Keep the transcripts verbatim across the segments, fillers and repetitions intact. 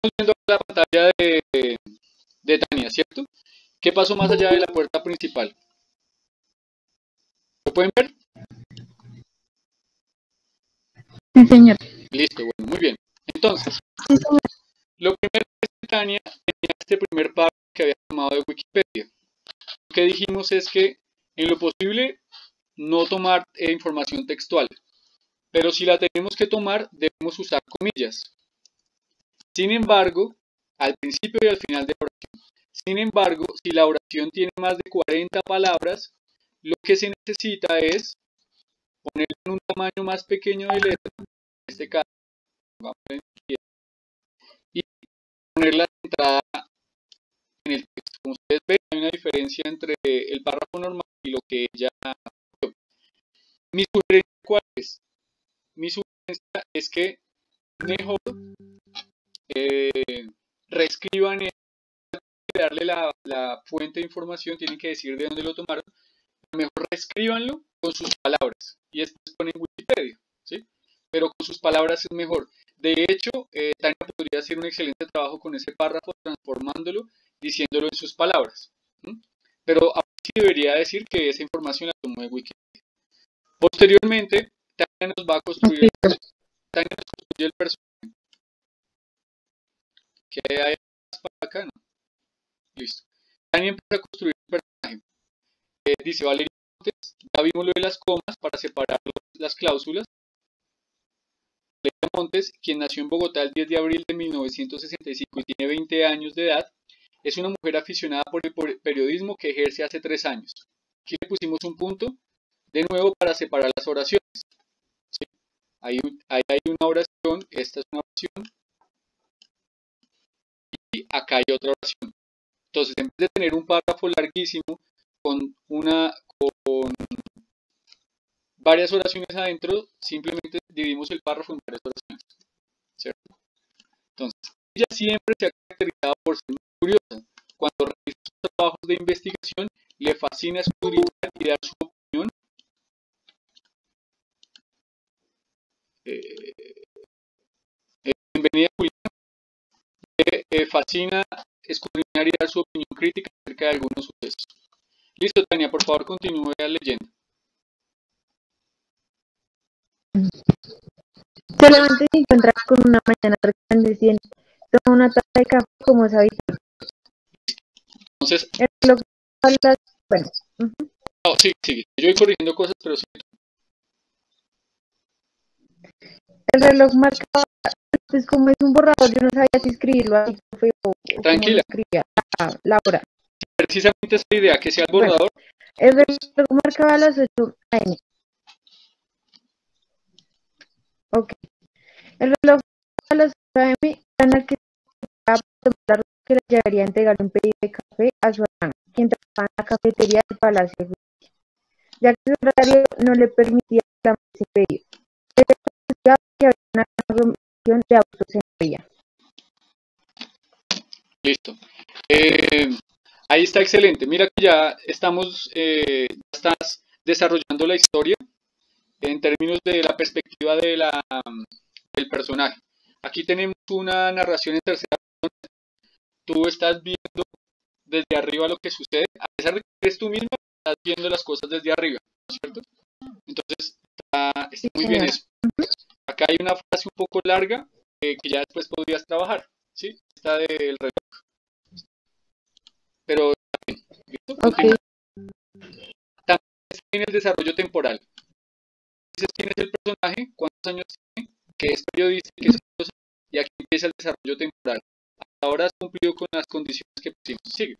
estamos viendo la pantalla de, de Tania, ¿cierto? ¿Qué pasó más allá de la puerta principal? ¿Lo pueden ver? Sí, señor. Listo, bueno, muy bien. Entonces, Sí, señor. lo primero que Tania tenía este primer párrafo que había tomado de Wikipedia. Lo que dijimos es que, en lo posible, no tomar eh, información textual, pero si la tenemos que tomar, debemos usar comillas. Sin embargo, al principio y al final de la oración. Sin embargo, si la oración tiene más de cuarenta palabras, lo que se necesita es ponerlo en un tamaño más pequeño de letra, en este caso, vamos a ver, y poner la entrada en el texto. Como ustedes ven, hay una diferencia entre el párrafo normal y lo que ella... Mi sugerencia, ¿cuál es? Mi sugerencia es que mejor eh, reescriban y darle la, la fuente de información, tienen que decir de dónde lo tomaron, mejor reescríbanlo con sus palabras y después ponen Wikipedia, ¿sí? Pero con sus palabras es mejor. De hecho, eh, Tania podría hacer un excelente trabajo con ese párrafo, transformándolo, diciéndolo en sus palabras, ¿sí? Pero ahora sí debería decir que esa información la tomó de Wikipedia. Posteriormente, Tania nos va a construir el, Tania nos construye el personaje. ¿Qué hay más para acá? No. Listo. Tania empieza a construir el personaje. Eh, dice Valeria Montes, ya vimos lo de las comas para separar las cláusulas. Valeria Montes, quien nació en Bogotá el diez de abril de mil novecientos sesenta y cinco y tiene veinte años de edad, es una mujer aficionada por el periodismo que ejerce hace tres años. Aquí le pusimos un punto, de nuevo, para separar las oraciones. ¿Sí? Ahí, ahí hay una oración, esta es una oración, y acá hay otra oración. Entonces, en vez de tener un párrafo larguísimo con, una, con varias oraciones adentro, simplemente dividimos el párrafo en varias oraciones, ¿cierto? Entonces, ella siempre se ha caracterizado por ser muy curiosa. Cuando realiza sus trabajos de investigación, le fascina escudriñar y dar su opinión. Eh, eh, bienvenida, Juliana. Le eh, fascina escudriñar y dar su opinión crítica acerca de algunos sucesos. Listo, Tania, por favor, continúe leyendo. Solamente se encuentra con una mañana resplandeciente. Toma una taza de café como es habitual. Entonces, el reloj, las, bueno, uh -huh. No, sí, sí, yo voy corrigiendo cosas, pero sí. El reloj marcaba, pues como es un borrador, yo no sabía si escribirlo ahí o, o Tranquila. cómo escribía la, la hora. Precisamente esa idea, que sea el borrador. Bueno, el reloj marcaba a las ocho a eme Ok. El reloj a las ocho a eme en el que que le llevaría a entregar un pedido de café a su hermano, quien trabajaba en la cafetería del Palacio de Justicia, ya que su horario no le permitía reclamar ese pedido. Desde que había una aglomeración de autos en la vía. Listo. Eh, ahí está excelente. Mira que ya estamos, eh, ya estás desarrollando la historia en términos de la perspectiva de la, del personaje. Aquí tenemos una narración en tercera persona. Tú estás viendo desde arriba lo que sucede, a pesar de que eres tú misma, estás viendo las cosas desde arriba, ¿no es cierto? Entonces, está, está muy bien eso. Acá hay una frase un poco larga eh, que ya después podrías trabajar, ¿sí? Esta del reloj. Pero también, ¿listo? Okay. También está en el desarrollo temporal. Dices quién es el personaje, cuántos años tiene, qué es periodista, qué es curioso, y aquí empieza el desarrollo temporal. Hasta ahora has cumplido con las condiciones que pusimos. Sigue.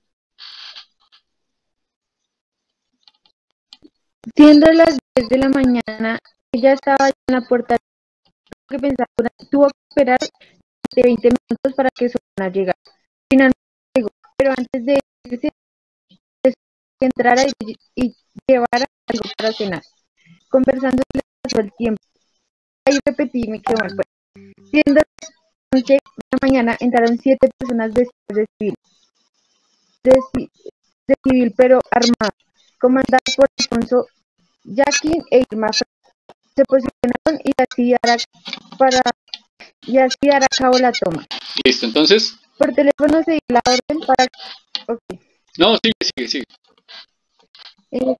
Siendo las diez de la mañana, ella estaba en la puerta que pensaba, tuvo que esperar de veinte minutos para que su hermana llegara. Finalmente llegó, pero antes de irse, que entrara y, y llevara algo para cenar. Conversando le pasó el tiempo. Ahí repetí, me quedó mal. Bueno, siendo las once de la mañana, entraron siete personas vestidas de civil, de, de civil pero armadas, comandadas por Alfonso Jacquín e Irma. Se posicionaron y así para y así dar a cabo la toma. Listo, entonces, Por teléfono se dio la orden para... Ok. no, sigue, sigue, sigue. Eh,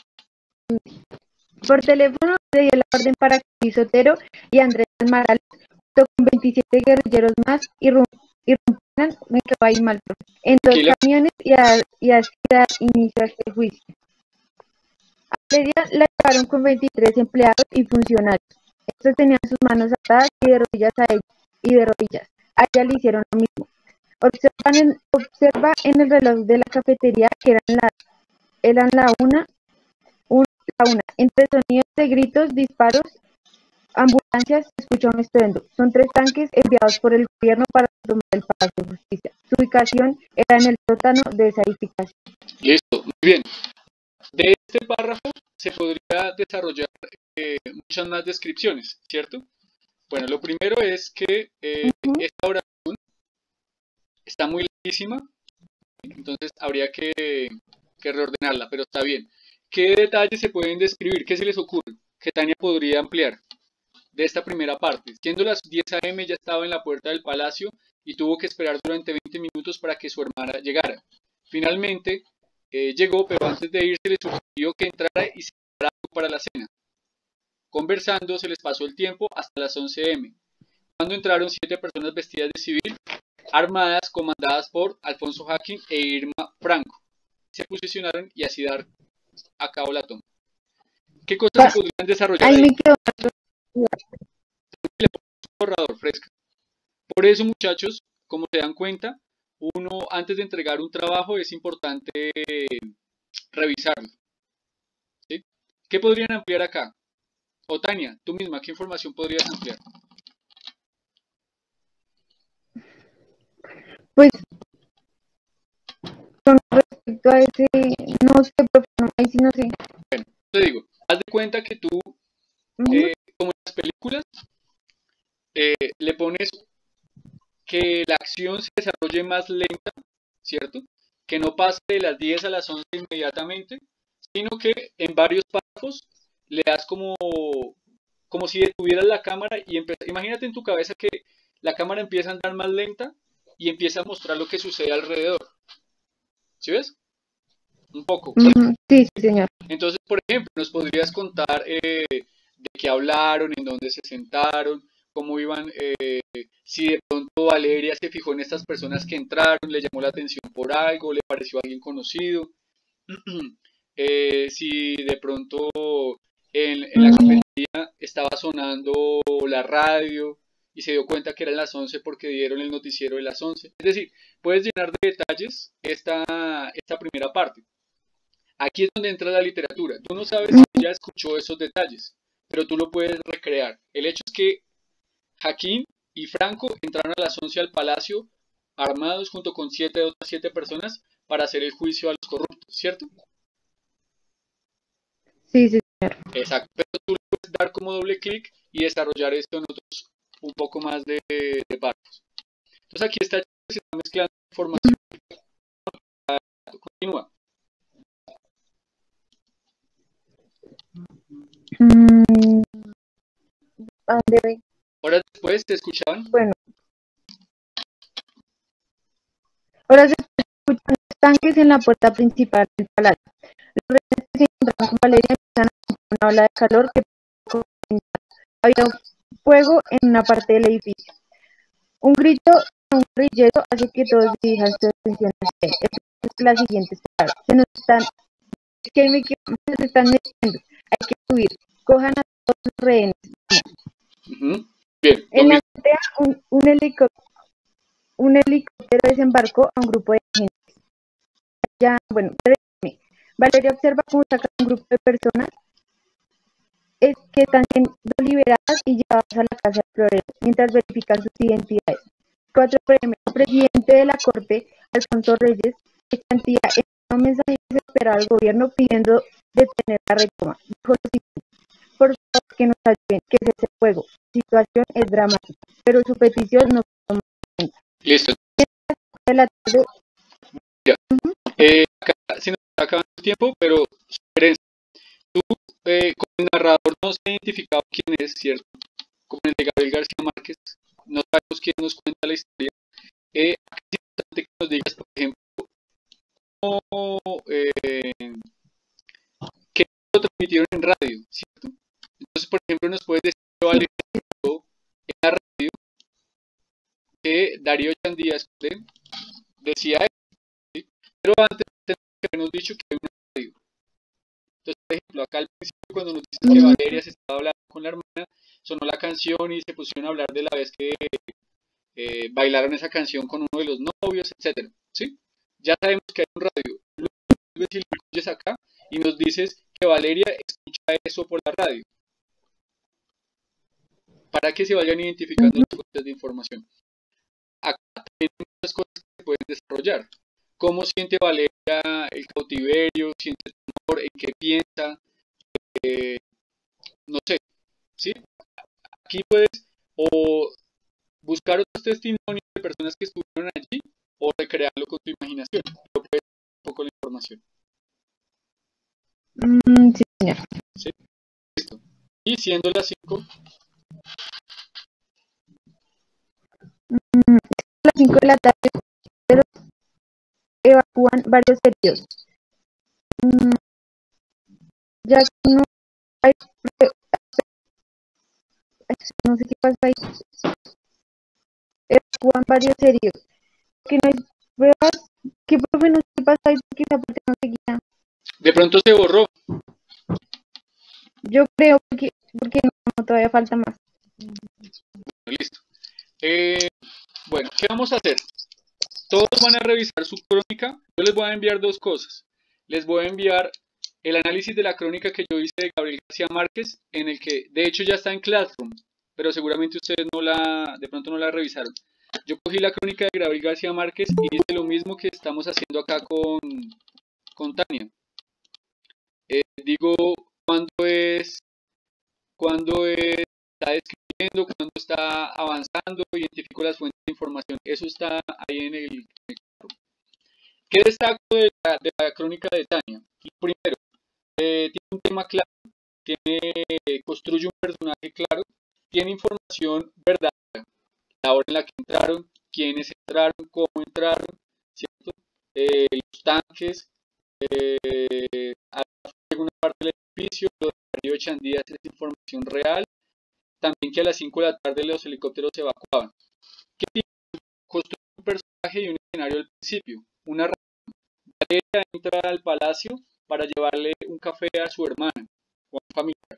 por teléfono se dio la orden para que Luis Otero y Andrés Almaral, junto con veintisiete guerrilleros más, irrumpieran, me quedó ahí mal, en dos Tranquila. camiones y, a, y así dar inicio a este juicio. A Valeria la llevaron con veintitrés empleados y funcionarios. Estos tenían sus manos atadas y de rodillas a ella, y de rodillas. A ella le hicieron lo mismo. Observan en, observa en el reloj de la cafetería que eran la, eran la una, un, la una. Entre sonidos de gritos, disparos, ambulancias, se escucha un estruendo. Son tres tanques enviados por el gobierno para tomar el Palacio de Justicia. Su ubicación era en el sótano de esa edificación. Listo, muy bien. De este párrafo se podría desarrollar eh, muchas más descripciones, ¿cierto? Bueno, lo primero es que eh, Uh-huh. esta oración está muy larguísima, entonces habría que, que reordenarla, pero está bien. ¿Qué detalles se pueden describir? ¿Qué se les ocurre? Que Tania podría ampliar de esta primera parte. Siendo las diez a eme ya estaba en la puerta del palacio y tuvo que esperar durante veinte minutos para que su hermana llegara. Finalmente eh, llegó, pero antes de irse le sugirió que entrara y se preparara para la cena. Conversando se les pasó el tiempo hasta las once eme, cuando entraron siete personas vestidas de civil, armadas, comandadas por Alfonso Jaquín e Irma Franco. Se posicionaron y así dar a cabo la toma. ¿Qué cosas Pa- se podrían desarrollar Ahí ahí? me quedó. Le pongo un borrador fresca. Por eso, muchachos, como se dan cuenta, uno antes de entregar un trabajo es importante revisarlo, ¿sí? ¿Qué podrían ampliar acá? O Tania, tú misma, ¿qué información podrías ampliar? Pues con respecto a ese, no sé, profe, no, ahí sí no sé. Bueno, te digo, haz de cuenta que tú, Uh-huh. eh, como en las películas, eh, le pones que la acción se desarrolle más lenta, ¿cierto? Que no pase de las diez a las once inmediatamente, sino que en varios párrafos le das como, como si detuvieras la cámara y empe- imagínate en tu cabeza que la cámara empieza a andar más lenta y empieza a mostrar lo que sucede alrededor. ¿Sí ves? Un poco. Uh-huh. Sí, sí, señor. Entonces, por ejemplo, nos podrías contar eh, de qué hablaron, en dónde se sentaron, cómo iban, eh, si de pronto Valeria se fijó en estas personas que entraron, le llamó la atención por algo, le pareció alguien conocido, eh, si de pronto en, en la Uh-huh. cafetería estaba sonando la radio y se dio cuenta que eran las once porque dieron el noticiero de las once. Es decir, puedes llenar de detalles esta, esta primera parte. Aquí es donde entra la literatura. Tú no sabes si ella escuchó esos detalles, pero tú lo puedes recrear. El hecho es que Jaquín y Franco entraron a las once al palacio armados junto con siete otras siete personas para hacer el juicio a los corruptos, ¿cierto? Sí, sí, señor. Exacto. Pero tú le puedes dar como doble clic y desarrollar esto en otros un poco más de, de párrafos. Entonces aquí está, se está mezclando información. Continúa. Mm, ¿a dónde voy? Horas después te escuchaban. Bueno, ahora se escuchan los tanques en la puerta principal del palacio. Los rehenes que se encontraban con Valeria empiezan a sentir una ola de calor que había fuego en una parte del edificio. Un grito de un guerrillero hace que todos dirijan su atención hacia él. Es la siguiente palabra. Se nos están, es que me, se nos están metiendo. Hay que subir. Cojan a todos los rehenes. Uh-huh. Bien, En la azotea, un, un, helicóptero, un helicóptero desembarcó a un grupo de agentes. Ya, bueno, Valeria observa cómo saca un grupo de personas es que están siendo liberadas y llevadas a la casa de Florero, mientras verifican sus identidades. Cuatro premios. El presidente de la Corte, Alfonso Reyes, Echantía, envió un mensaje desesperado al gobierno pidiendo detener la retoma. Dijo lo siguiente: por favor, que nos ayuden, que cese el fuego. La situación es dramática, pero su petición no se toma en cuenta. listo. De la tarde, Ya. Uh-huh. Eh, acá se nos está acabando el tiempo, pero sugerencia. Tú, eh, como el narrador, no se ha identificado quién es, ¿cierto? Como el de Gabriel García Márquez. no sabemos quién nos cuenta la historia. Eh, acá es importante que nos digas, por ejemplo, cómo, eh, qué lo transmitieron en radio, ¿cierto? Entonces, por ejemplo, nos puedes decir que Valeria escuchó en la radio que Darío Chandía decía eso, ¿sí? Pero antes tenemos que habernos dicho que hay una radio. Entonces, por ejemplo, acá al principio cuando nos dicen que Valeria se estaba hablando con la hermana, sonó la canción y se pusieron a hablar de la vez que eh, bailaron esa canción con uno de los novios, etcétera, ¿sí? Ya sabemos que hay un radio. Luego, si lo incluyes acá y nos dices que Valeria escucha eso por la radio, para que se vayan identificando las fuentes de información. Acá también hay muchas cosas que se pueden desarrollar. ¿Cómo siente Valeria el cautiverio? ¿Siente temor? ¿En qué piensa? Eh, no sé, ¿sí? Aquí puedes o buscar otros testimonios de personas que estuvieron allí o recrearlo con tu imaginación. Pero puedes un poco la información. Mm, sí, señor. ¿Sí? Listo. Y siendo las cinco. Mm, a las cinco de la tarde, pero evacúan varios heridos. Mm, ya que no hay, no sé qué pasa ahí, evacúan varios heridos. Que no hay pruebas, que profe no sé qué pasa ahí porque esa parte no seguía. De pronto se borró. Yo creo que, porque no, todavía falta más. Listo. Eh, bueno, ¿qué vamos a hacer? Todos van a revisar su crónica. Yo les voy a enviar dos cosas. Les voy a enviar el análisis de la crónica que yo hice de Gabriel García Márquez, en el que de hecho ya está en Classroom, pero seguramente ustedes no la, de pronto no la revisaron. Yo cogí la crónica de Gabriel García Márquez y hice lo mismo que estamos haciendo acá con, con Tania. Eh, digo cuándo es, cuándo es, está describiendo, cuándo está avanzando, identifico las fuentes de información. Eso está ahí en el, en el ¿Qué destaco de la, de la crónica de Tania? Primero, eh, tiene un tema claro, tiene, construye un personaje claro, tiene información verdadera, la hora en la que entraron, quiénes entraron, cómo entraron, ¿cierto? Eh, los tanques, eh, alguna parte del edificio, lo de Darío Chandía es información real, también que a las cinco de la tarde los helicópteros se evacuaban. ¿Qué tiene? Construye un personaje y un escenario al principio, una Valeria entra al palacio para llevarle un café a su hermana o a un familiar.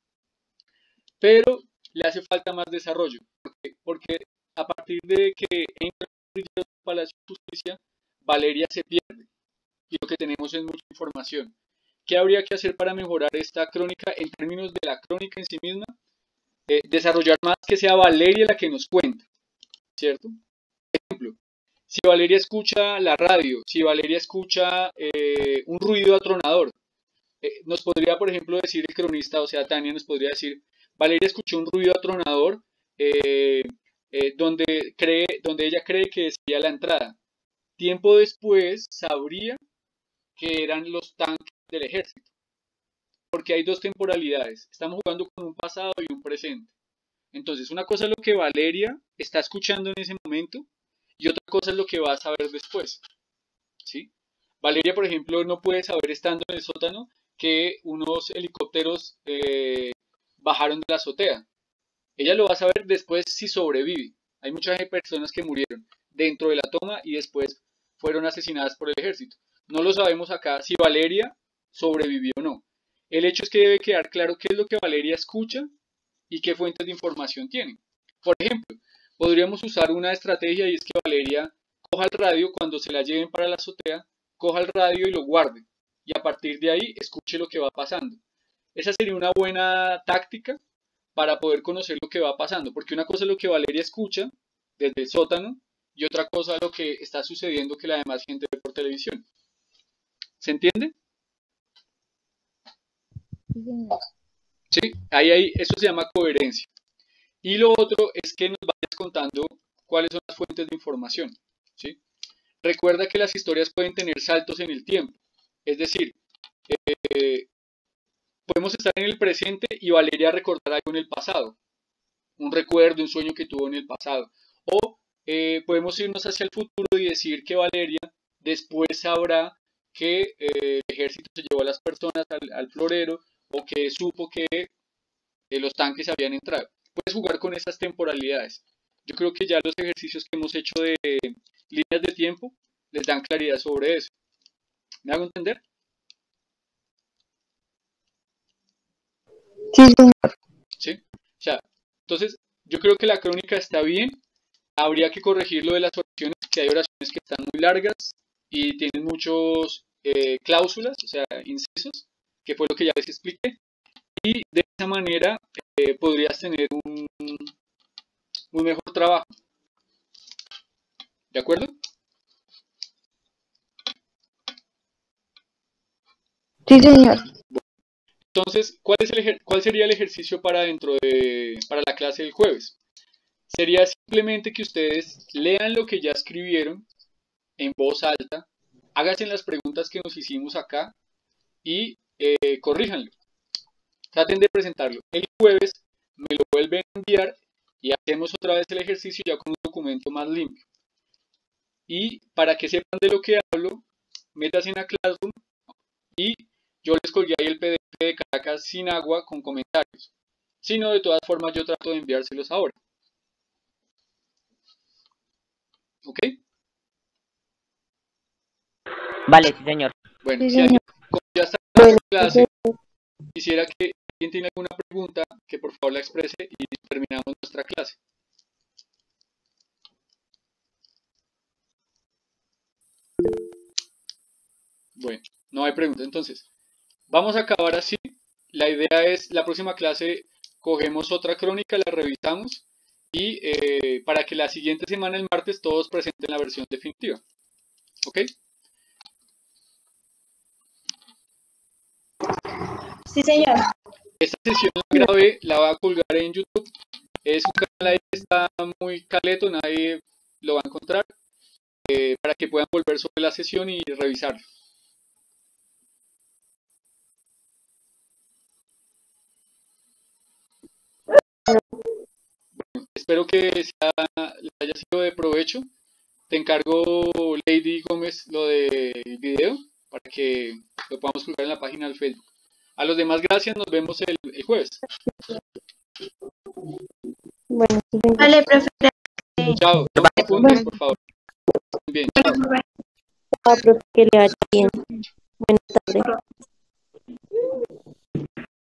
Pero le hace falta más desarrollo, porque, porque a partir de que entra al palacio de justicia, Valeria se pierde y lo que tenemos es mucha información. ¿Qué habría que hacer para mejorar esta crónica en términos de la crónica en sí misma? Eh, desarrollar más que sea Valeria la que nos cuenta, ¿cierto? Por ejemplo, si Valeria escucha la radio, si Valeria escucha eh, un ruido atronador, eh, nos podría, por ejemplo, decir el cronista, o sea, Tania nos podría decir, Valeria escuchó un ruido atronador eh, eh, donde, cree, donde ella cree que sería la entrada. Tiempo después sabría que eran los tanques del ejército, porque hay dos temporalidades, estamos jugando con un pasado y un presente. Entonces, una cosa es lo que Valeria está escuchando en ese momento y otra cosa es lo que va a saber después, ¿sí? Valeria, por ejemplo, no puede saber estando en el sótano que unos helicópteros eh, bajaron de la azotea. Ella lo va a saber después si sobrevive. Hay muchas personas que murieron dentro de la toma y después fueron asesinadas por el ejército. No lo sabemos acá si Valeria sobrevivió o no. El hecho es que debe quedar claro qué es lo que Valeria escucha y qué fuentes de información tiene. Por ejemplo, podríamos usar una estrategia y es que Valeria coja el radio cuando se la lleven para la azotea, coja el radio y lo guarde y a partir de ahí escuche lo que va pasando. Esa sería una buena táctica para poder conocer lo que va pasando, porque una cosa es lo que Valeria escucha desde el sótano y otra cosa es lo que está sucediendo que la demás gente ve por televisión. ¿Se entiende? Sí, ahí, ahí, eso se llama coherencia. Y lo otro es que nos vayas contando cuáles son las fuentes de información, ¿sí? Recuerda que las historias pueden tener saltos en el tiempo, es decir, eh, podemos estar en el presente y Valeria recordar algo en el pasado. un recuerdo, un sueño que tuvo en el pasado. O eh, podemos irnos hacia el futuro y decir que Valeria después sabrá que eh, el ejército se llevó a las personas al, al florero, o que supo que eh, los tanques habían entrado. Puedes jugar con esas temporalidades. Yo creo que ya los ejercicios que hemos hecho de líneas de tiempo les dan claridad sobre eso. ¿Me hago entender? Sí, señor. ¿Sí? O sea, entonces yo creo que la crónica está bien. Habría que corregir lo de las oraciones, que hay oraciones que están muy largas y tienen muchos eh, cláusulas, o sea, incisos, que fue lo que ya les expliqué. Y de esa manera eh, podrías tener un, un mejor trabajo. ¿De acuerdo? Sí, señor. Entonces, ¿cuál, es el, ¿cuál sería el ejercicio para dentro de para la clase del jueves? Sería simplemente que ustedes lean lo que ya escribieron en voz alta, háganse las preguntas que nos hicimos acá y eh, corríjanlo. Traten de presentarlo. El jueves me lo vuelven a enviar y hacemos otra vez el ejercicio ya con un documento más limpio. Y para que sepan de lo que hablo, métanse en la Classroom y yo les colgué ahí el P D F de Caracas sin agua con comentarios. Si no, de todas formas yo trato de enviárselos ahora. ¿Ok? Vale, sí, señor. Bueno, Sí, si señor. alguien, como ya está en Bueno, la clase, entonces, quisiera que alguien tiene alguna pregunta, que por favor la exprese y terminamos nuestra clase. Bueno, no hay pregunta. Entonces, vamos a acabar así. La idea es, la próxima clase cogemos otra crónica, la revisamos y eh, para que la siguiente semana, el martes, todos presenten la versión definitiva. ¿Ok? Sí, señor. Esta sesión la grabé, la voy a colgar en YouTube. Es un canal ahí que está muy caleto, nadie lo va a encontrar, eh, para que puedan volver sobre la sesión y revisarlo. Bueno, espero que sea, les haya sido de provecho. Te encargo, Lady Gómez, lo del video para que lo podamos colgar en la página del Facebook. A los demás, gracias. Nos vemos el, el jueves. bueno, sí, señor. Vale, profe. Chao. Toma apuntes, por favor. Bien, chao. Ah, profe, que le vaya bien. Buenas tardes.